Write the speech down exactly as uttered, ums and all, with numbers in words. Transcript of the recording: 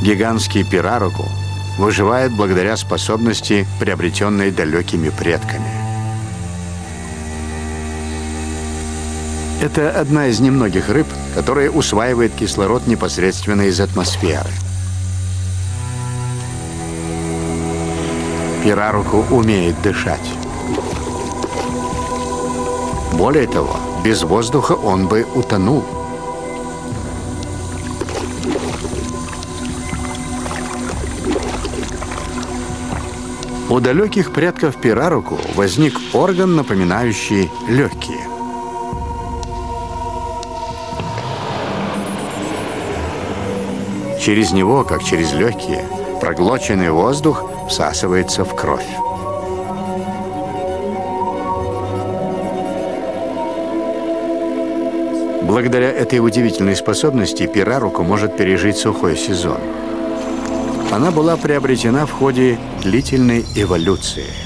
Гигантский пираруку выживает благодаря способности, приобретенной далекими предками. Это одна из немногих рыб, которая усваивает кислород непосредственно из атмосферы. Пираруку умеет дышать. Более того, без воздуха он бы утонул. У далеких предков пираруку возник орган, напоминающий легкие. Через него, как через легкие, проглоченный воздух всасывается в кровь. Благодаря этой удивительной способности пираруку может пережить сухой сезон. Она была приобретена в ходе длительной эволюции.